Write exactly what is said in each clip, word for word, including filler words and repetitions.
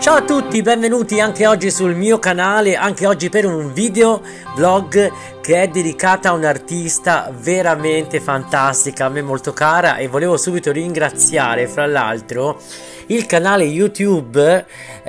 Ciao a tutti, benvenuti anche oggi sul mio canale, anche oggi per un video vlog che è dedicata a un'artista veramente fantastica, a me molto cara, e volevo subito ringraziare fra l'altro il canale YouTube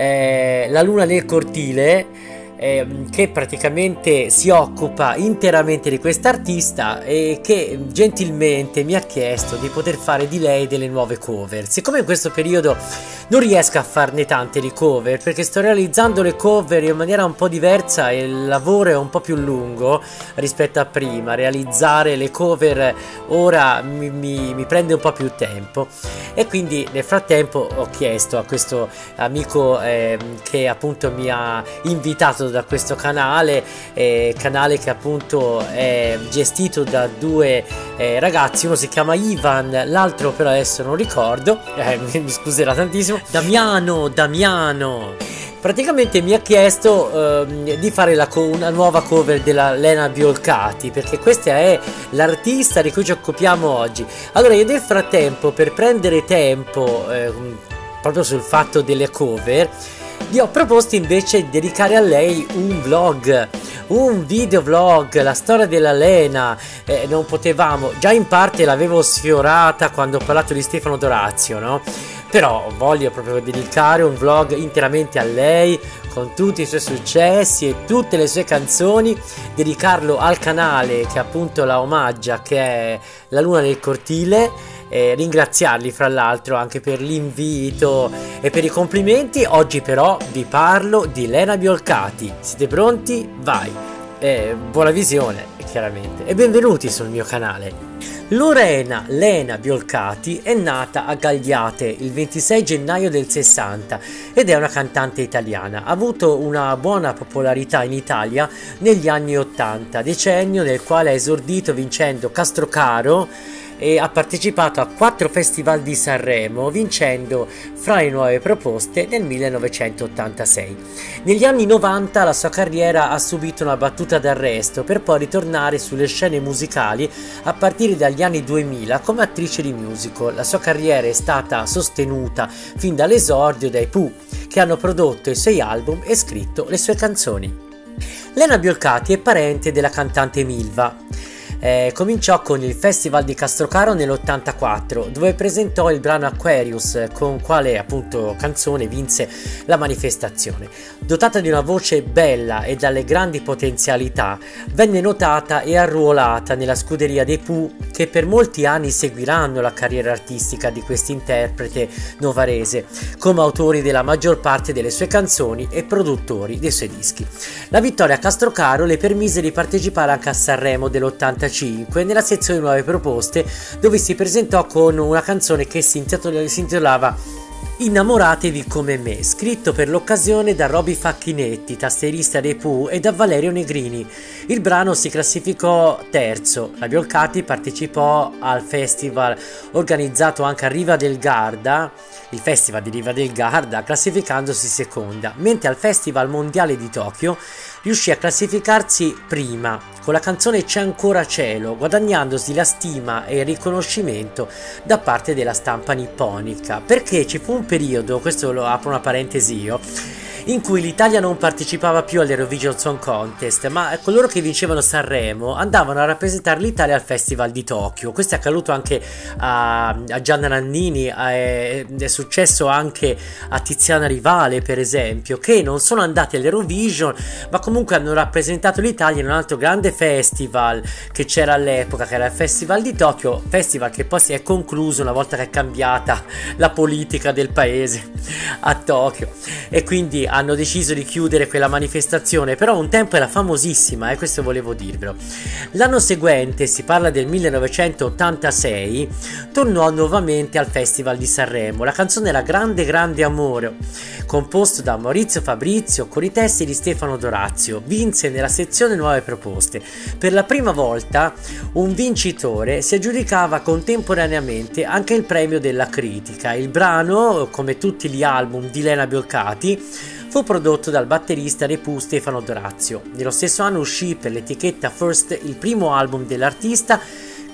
eh, La Luna nel Cortile, Eh, che praticamente si occupa interamente di quest'artista e che gentilmente mi ha chiesto di poter fare di lei delle nuove cover. Siccome in questo periodo non riesco a farne tante di cover perché sto realizzando le cover in maniera un po' diversa e il lavoro è un po' più lungo rispetto a prima, realizzare le cover ora mi, mi, mi prende un po' più tempo, e quindi nel frattempo ho chiesto a questo amico eh, che appunto mi ha invitato da questo canale, eh, canale che appunto è gestito da due eh, ragazzi, uno si chiama Ivan, l'altro però adesso non ricordo, eh, mi scuserà tantissimo, Damiano, Damiano. Praticamente mi ha chiesto eh, di fare la una nuova cover della Lena Biolcati, perché questa è l'artista di cui ci occupiamo oggi. Allora io nel frattempo, per prendere tempo eh, proprio sul fatto delle cover, vi ho proposto invece di dedicare a lei un vlog, un video vlog, la storia della Lena. Eh, non potevamo, già in parte l'avevo sfiorata quando ho parlato di Stefano Dorazio, no? Però voglio proprio dedicare un vlog interamente a lei, con tutti i suoi successi e tutte le sue canzoni, dedicarlo al canale che appunto la omaggia, che è La Luna nel Cortile. Eh, ringraziarli fra l'altro anche per l'invito e per i complimenti. Oggi però vi parlo di Lena Biolcati. Siete pronti? Vai! Eh, buona visione chiaramente e benvenuti sul mio canale. Lorena Lena Biolcati è nata a Gagliate il ventisei gennaio del sessanta ed è una cantante italiana. Ha avuto una buona popolarità in Italia negli anni ottanta, decennio nel quale ha esordito vincendo Castrocaro, e ha partecipato a quattro festival di Sanremo, vincendo fra le nuove proposte nel millenovecentottantasei. Negli anni novanta la sua carriera ha subito una battuta d'arresto per poi ritornare sulle scene musicali a partire dagli anni duemila come attrice di musical. La sua carriera è stata sostenuta fin dall'esordio dai Pooh, che hanno prodotto i suoi album e scritto le sue canzoni. Lena Biolcati è parente della cantante Milva. Eh, cominciò con il Festival di Castrocaro nell'ottantaquattro, dove presentò il brano Aquarius, con quale appunto canzone vinse la manifestazione. Dotata di una voce bella e dalle grandi potenzialità, venne notata e arruolata nella scuderia dei Pooh, che per molti anni seguiranno la carriera artistica di quest'interprete novarese, come autori della maggior parte delle sue canzoni e produttori dei suoi dischi. La vittoria a Castrocaro le permise di partecipare anche a Sanremo dell'ottantacinque nella sezione nuove proposte, dove si presentò con una canzone che si intitolava Innamoratevi come me, scritto per l'occasione da Roby Facchinetti, tastierista dei Pooh, e da Valerio Negrini. Il brano si classificò terzo. La Biolcati partecipò al festival organizzato anche a Riva del Garda, il festival di Riva del Garda, classificandosi seconda, mentre al Festival Mondiale di Tokyo riuscì a classificarsi prima con la canzone C'è ancora cielo, guadagnandosi la stima e il riconoscimento da parte della stampa nipponica, perché ci fu un periodo, questo lo apro una parentesi io, in cui l'Italia non partecipava più all'Eurovision Song Contest, ma coloro che vincevano Sanremo andavano a rappresentare l'Italia al Festival di Tokyo. Questo è accaduto anche a, a Gianna Nannini, è, è successo anche a Tiziana Rivale per esempio, che non sono andati all'Eurovision ma comunque hanno rappresentato l'Italia in un altro grande festival che c'era all'epoca, che era il Festival di Tokyo, festival che poi si è concluso una volta che è cambiata la politica del paese a Tokyo, e quindi hanno deciso di chiudere quella manifestazione. Però un tempo era famosissima, e eh, questo volevo dirvelo. L'anno seguente, si parla del millenovecentottantasei, tornò nuovamente al Festival di Sanremo. La canzone era Grande Grande Amore, composto da Maurizio Fabrizio con i testi di Stefano Dorazio. Vinse nella sezione nuove proposte. Per la prima volta un vincitore si aggiudicava contemporaneamente anche il premio della critica. Il brano, come tutti gli album di Lena Biolcati, fu prodotto dal batterista dei Pooh Stefano Dorazio. Nello stesso anno uscì per l'etichetta First il primo album dell'artista,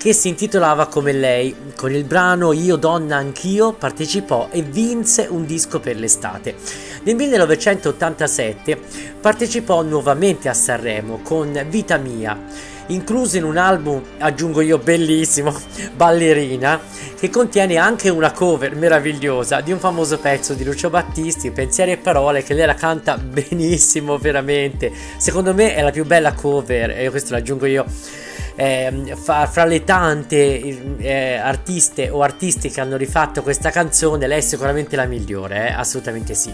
che si intitolava come lei. Con il brano Io donna anch'io partecipò e vinse un disco per l'estate. Nel millenovecentottantasette partecipò nuovamente a Sanremo con Vita mia, incluso in un album, aggiungo io, bellissimo, Ballerina, che contiene anche una cover meravigliosa di un famoso pezzo di Lucio Battisti, Pensieri e parole, che lei la canta benissimo, veramente. Secondo me è la più bella cover, e questo lo aggiungo io, eh, fra, fra le tante eh, artiste o artisti che hanno rifatto questa canzone, lei è sicuramente la migliore, eh? Assolutamente sì.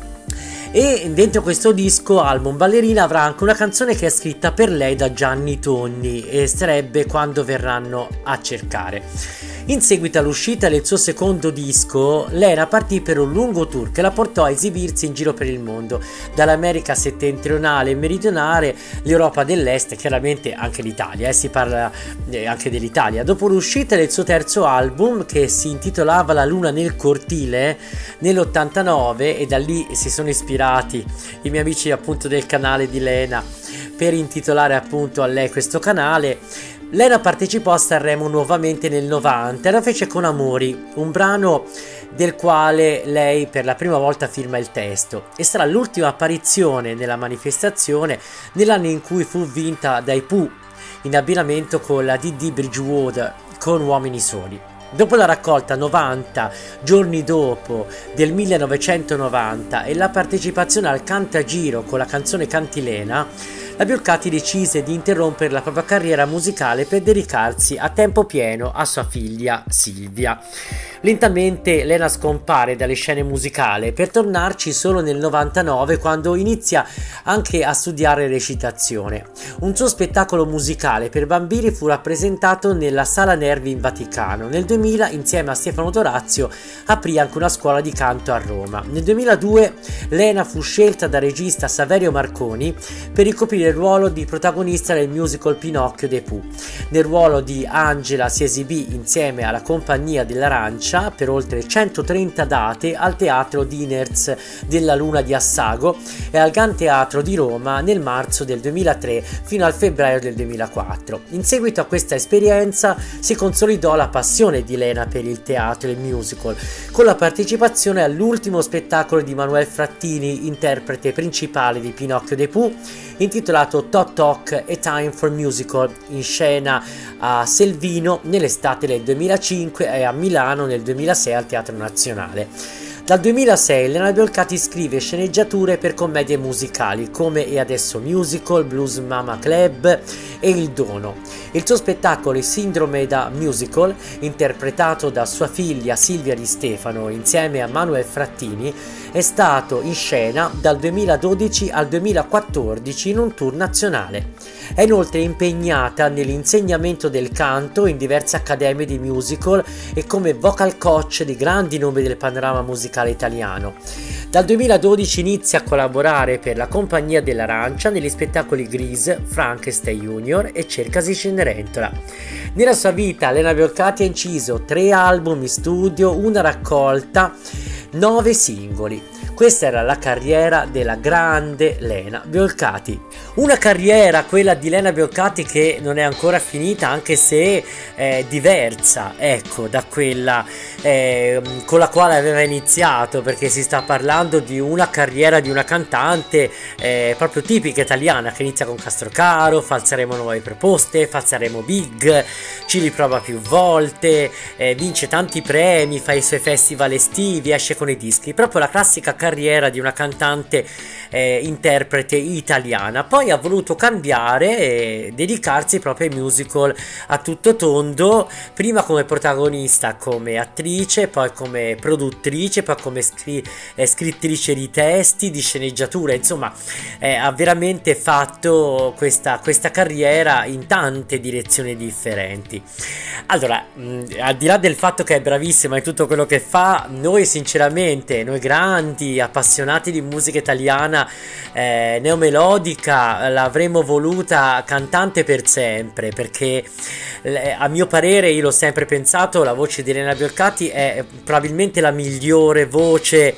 E dentro questo disco, album Ballerina, avrà anche una canzone che è scritta per lei da Gianni Tonni e sarebbe Quando verranno a cercare. In seguito all'uscita del suo secondo disco, Lena partì per un lungo tour che la portò a esibirsi in giro per il mondo, dall'America settentrionale e meridionale, l'Europa dell'Est e chiaramente anche l'Italia, eh, si parla eh, anche dell'Italia. Dopo l'uscita del suo terzo album, che si intitolava La luna nel cortile, nell'ottantanove, e da lì si sono ispirati i miei amici appunto del canale di Lena per intitolare appunto a lei questo canale, Lena partecipò a Sanremo nuovamente nel novanta e la fece con Amori, un brano del quale lei per la prima volta firma il testo, e sarà l'ultima apparizione nella manifestazione nell'anno in cui fu vinta dai Pooh in abbinamento con la Dee Dee Bridgewater con Uomini Soli. Dopo la raccolta novanta giorni dopo del millenovecentonovanta e la partecipazione al Cantagiro con la canzone Cantilena, la Biolcati decise di interrompere la propria carriera musicale per dedicarsi a tempo pieno a sua figlia Silvia. Lentamente Lena scompare dalle scene musicali per tornarci solo nel novantanove, quando inizia anche a studiare recitazione. Un suo spettacolo musicale per bambini fu rappresentato nella Sala Nervi in Vaticano. Nel duemila, insieme a Stefano Dorazio, aprì anche una scuola di canto a Roma. Nel duemiladue Lena fu scelta dal regista Saverio Marconi per ricoprire il ruolo di protagonista del musical Pinocchio dei Pooh. Nel ruolo di Angela si esibì insieme alla Compagnia dell'Arancia per oltre centotrenta date al Teatro Diners della Luna di Assago e al Gran Teatro di Roma nel marzo del duemilatré fino al febbraio del duemilaquattro. In seguito a questa esperienza si consolidò la passione di Lena per il teatro e il musical, con la partecipazione all'ultimo spettacolo di Manuel Frattini, interprete principale di Pinocchio dei Pooh, intitolato Toc Toc A Time for Musical, in scena a Selvino nell'estate del duemilacinque e a Milano nel duemilasei al Teatro Nazionale. Dal duemilasei Lena Biolcati scrive sceneggiature per commedie musicali come E adesso musical, Blues Mama Club e Il Dono. Il suo spettacolo Sindrome da Musical, interpretato da sua figlia Silvia Di Stefano insieme a Manuel Frattini, è stato in scena dal duemiladodici al duemilaquattordici in un tour nazionale. È inoltre impegnata nell'insegnamento del canto in diverse accademie di musical e come vocal coach di grandi nomi del panorama musicale italiano. Dal duemiladodici inizia a collaborare per la Compagnia dell'Arancia negli spettacoli Grease, Frankenstein Junior e Cercasi Cenerentola. Nella sua vita Lena Biolcati ha inciso tre album in studio, una raccolta, nove singoli. Questa era la carriera della grande Lena Biolcati. Una carriera, quella di Lena Biolcati, che non è ancora finita, anche se è diversa, ecco, da quella eh, con la quale aveva iniziato, perché si sta parlando di una carriera di una cantante eh, proprio tipica italiana, che inizia con Castrocaro, Falsaremo Nuove Proposte, Falsaremo Big, ci riprova più volte, eh, vince tanti premi, fa i suoi festival estivi, esce con i dischi, proprio la classica carriera di una cantante eh, interprete italiana. Poi ha voluto cambiare e dedicarsi proprio ai musical a tutto tondo, prima come protagonista, come attrice, poi come produttrice, poi come scri- eh, scrittrice di testi, di sceneggiature, insomma eh, ha veramente fatto questa, questa carriera in tante direzioni differenti. Allora, mh, al di là del fatto che è bravissima in tutto quello che fa, noi sinceramente, noi grandi appassionati di musica italiana eh, neomelodica, l'avremmo voluta cantante per sempre, perché eh, a mio parere, io l'ho sempre pensato, la voce di Lena Biolcati è probabilmente la migliore voce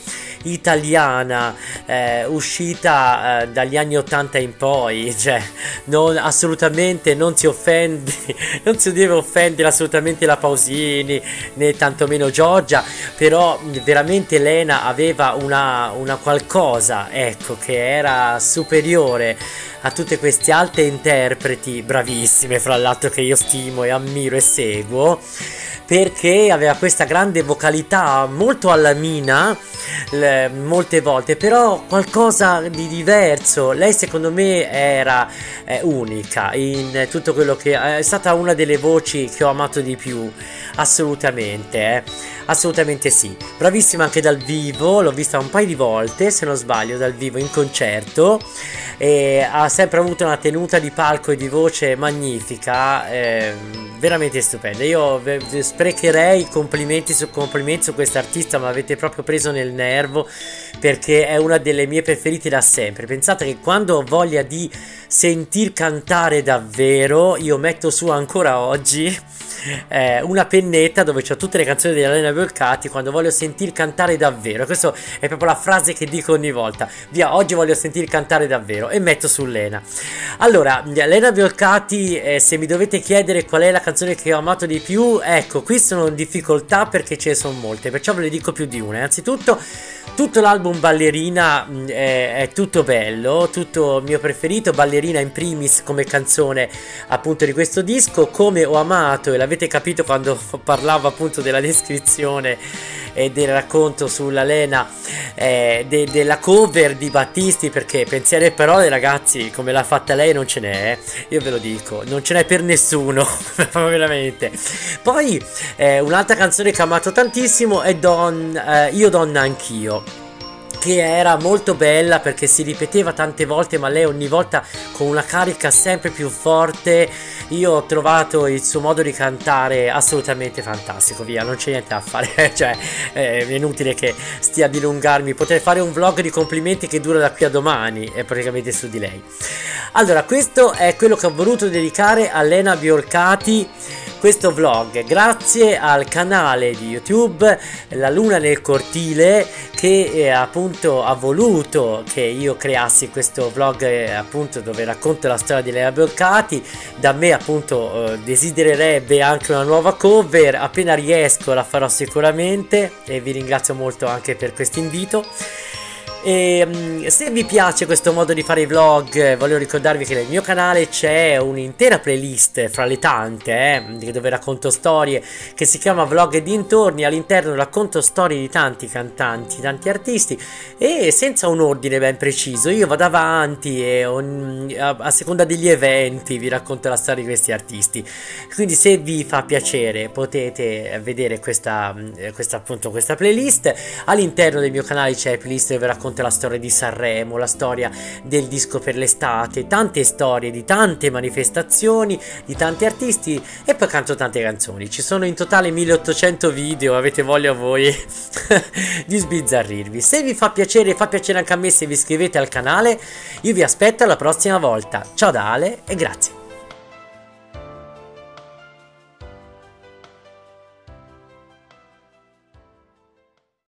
italiana eh, uscita eh, dagli anni ottanta in poi, cioè non, assolutamente non si offende, non si deve offendere assolutamente la Pausini né tantomeno Giorgia, però veramente Lena aveva una, una qualcosa, ecco, che era superiore a tutte queste alte interpreti bravissime, fra l'altro, che io stimo e ammiro e seguo, perché aveva questa grande vocalità molto alla Mina le, molte volte, però qualcosa di diverso. Lei secondo me era eh, unica in tutto quello che è stata una delle voci che ho amato di più, assolutamente, eh. Assolutamente sì, bravissima anche dal vivo, l'ho vista un paio di volte se non sbaglio dal vivo in concerto, e ha sempre avuto una tenuta di palco e di voce magnifica, eh, veramente stupenda. Io sprecherei complimenti su complimenti su questa artista, ma avete proprio preso nel nervo, perché è una delle mie preferite da sempre. Pensate che quando ho voglia di sentir cantare davvero, io metto su ancora oggi Eh, una pennetta dove c'ho tutte le canzoni di Lena Violcati quando voglio sentir cantare davvero. Questa è proprio la frase che dico ogni volta: via, oggi voglio sentir cantare davvero, e metto su Lena. Allora, Lena Violcati, eh, se mi dovete chiedere qual è la canzone che ho amato di più, ecco, qui sono in difficoltà perché ce ne sono molte, perciò ve ne dico più di una. Innanzitutto tutto l'album Ballerina è, è tutto bello, tutto mio preferito. Ballerina in primis come canzone appunto di questo disco, come ho amato, e l'avete capito quando parlavo appunto della descrizione e del racconto sulla Lena, eh, de, della cover di Battisti, perché pensieri e parole, ragazzi, come l'ha fatta lei non ce n'è, eh. Io ve lo dico, non ce n'è per nessuno veramente. Poi eh, un'altra canzone che ho amato tantissimo è Don, eh, Io donna anch'io, che era molto bella perché si ripeteva tante volte, ma lei ogni volta con una carica sempre più forte. Io ho trovato il suo modo di cantare assolutamente fantastico, via, non c'è niente da fare, cioè è inutile che stia a dilungarmi, potrei fare un vlog di complimenti che dura da qui a domani, è praticamente su di lei. Allora, questo è quello che ho voluto dedicare a Lena Violcati, questo vlog, grazie al canale di YouTube La Luna nel Cortile, che eh, appunto ha voluto che io creassi questo vlog, eh, appunto, dove racconto la storia di Lena Violcati. Da me appunto eh, desidererebbe anche una nuova cover, appena riesco la farò sicuramente, e vi ringrazio molto anche per questo invito. E se vi piace questo modo di fare i vlog, voglio ricordarvi che nel mio canale c'è un'intera playlist fra le tante, eh, dove racconto storie, che si chiama Vlog e dintorni. All'interno racconto storie di tanti cantanti, tanti artisti, e senza un ordine ben preciso. Io vado avanti e on, a, a seconda degli eventi vi racconto la storia di questi artisti. Quindi se vi fa piacere potete vedere questa, questa appunto questa playlist. All'interno del mio canale c'è playlist dove racconto la storia di Sanremo, la storia del disco per l'estate, tante storie di tante manifestazioni, di tanti artisti, e poi canto tante canzoni. Ci sono in totale milleottocento video, avete voglia voi di sbizzarrirvi. Se vi fa piacere, fa piacere anche a me se vi iscrivete al canale. Io vi aspetto alla prossima volta. Ciao da Ale e grazie.